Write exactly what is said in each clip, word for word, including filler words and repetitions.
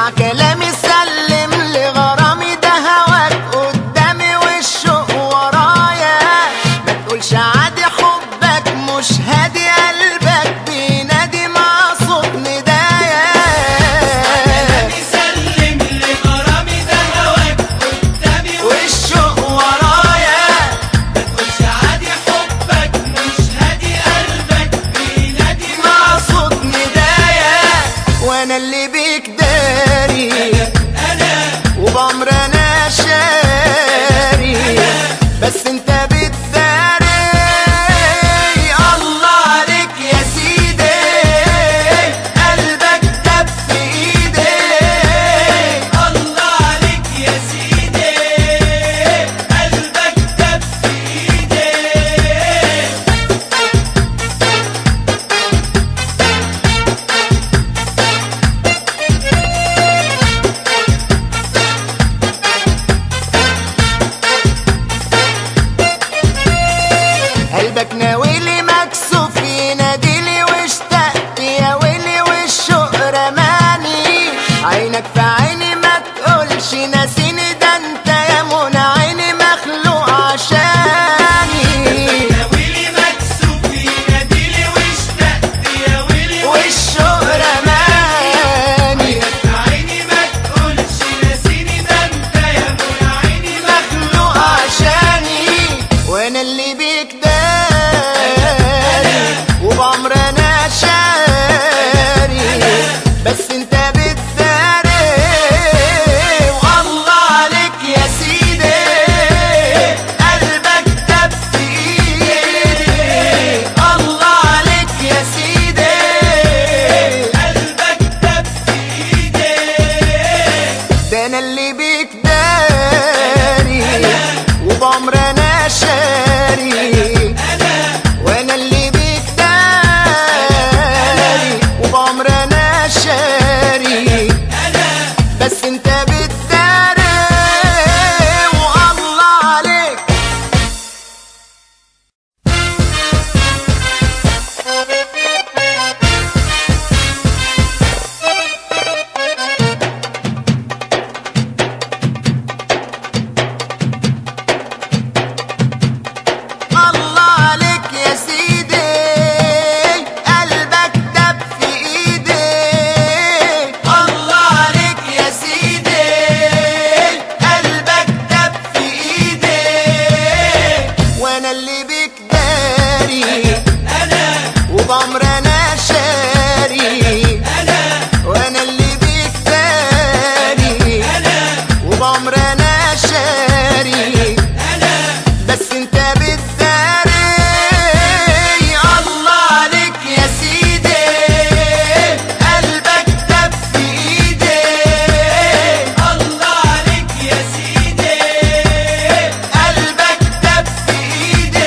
اسمع كلامي سلم لغرامي، ده هواك قدامي والشوق ورايا. ما تقولش عادي حبك مش هادي، قلبك بينادي مع صوت ندايا. كلامي سلم لغرامي، ده هواك قدامي والشوق ورايا. ما تقولش عادي حبك مش هادي، قلبك بينادي مع صوت ندايا. وانا اللي بيك داري أنا وبعمر انا شاري، بس انت بتداري. الله عليك يا سيدي، قلبك دب في ايدي. الله عليك يا سيدي، قلبك دب في ايدي. قلبك ناويلي مكسوف يناديلي، واشتقت يا ويلي والشوق رماني. عينك في عيني ما تقولش ناسيني، ده انت يا منى عيني مخلوق عشاني. ويلي مكسوف يناديلي واشتقت يا ويلي والشوق رماني عيني ما تقولش ناسيني، ده انت يا منى عيني مخلوق عشاني. وانا اللي بيك داري وبعمر انا شاري، بس انت بتداري. والله عليك يا سيدي، قلبك دب في ايدي. الله عليك يا سيدي، قلبك دب في ايدي. ده انا اللي بيك داري وبعمر انا شاري. وانا اللي بيك داري وبعمر انا شاري، بس انت بتداري. والله عليك. الله عليك يا سيدي، قلبك دب في ايدي. الله عليك يا سيدي، قلبك دب في ايدي. وانا اللي بيك داري وبعمر انا شاري. وانا اللي بيك داري وبعمر انا شاري، بس انت بتداري. الله عليك يا سيدي، قلبك دب في ايدي. الله عليك يا سيدي، قلبك دب في ايدي.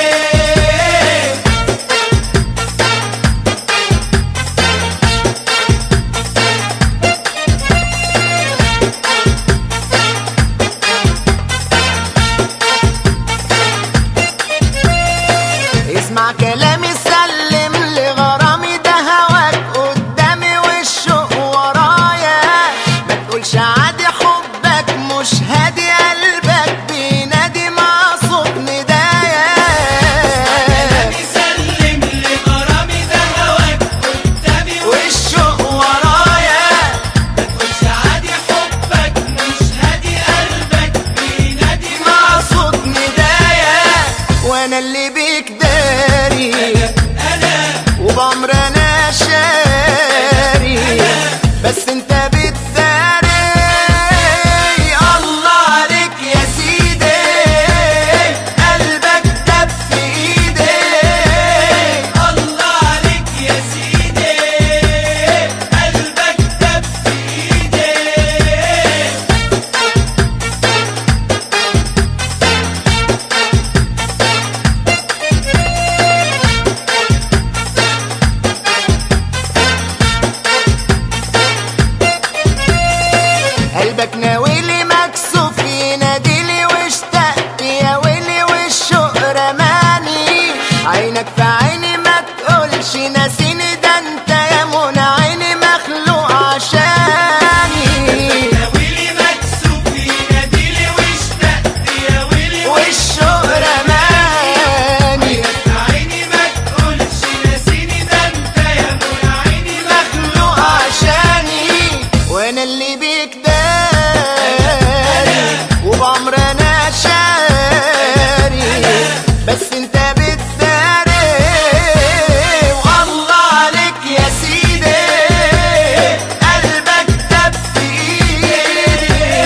اسمع كلامي سلم لغرامي، ده هواك قدامي والشوق ورايا. ما تقولش عادي حبك مش هادي، قلبك بينادي مع صوت ندايا. كلامي سلم لغرامي، ده هواك قدامي والشوق ورايا. ما تقولش عادي حبك مش هادي، قلبك بينادي مع صوت ندايا. وانا اللي بيك داري وبعمر انا شاري، بس انت بتداري. الله عليك يا سيدي، قلبك دب في ايدي. الله عليك يا سيدي، قلبك دب في ايدي. قلبك ناويلي مكسوف يناديلي، واشتقت يا ويلي والشوق رماني. عينك في عيني ما تقولش ناسيني،